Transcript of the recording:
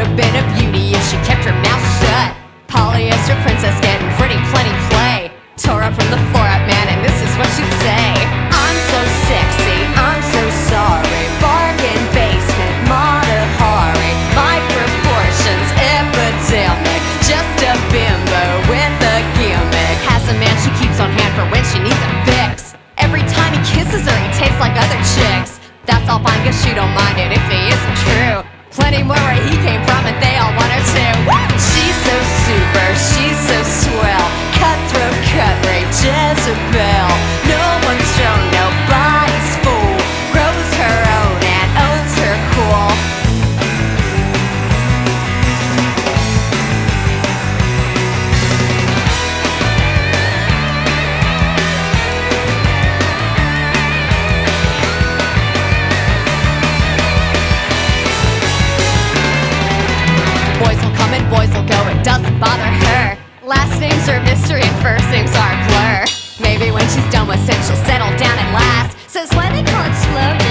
would've been a beauty if she kept her mouth shut. Polyester princess getting pretty plenty play. Tore up from the floor up, man, and this is what she'd say. I'm so sexy, I'm so sorry. Bargain basement, Matahari. My proportions, epidemic. Just a bimbo with a gimmick. Has a man she keeps on hand for when she needs a fix. Every time he kisses her, he tastes like other chicks. That's all fine, cause she don't mind it if he isn't true. Plenty more where he came from, and they all want her too. She's so super, she's so swell. Cutthroat, cut rate, Jezebel. No one's shown, nobody's fool. Grows her own and owns her cool. Boys will come and boys will go, it doesn't bother her. Last names are mystery and first names are a blur. Maybe when she's done with sin, she'll settle down at last. Says why they call it slow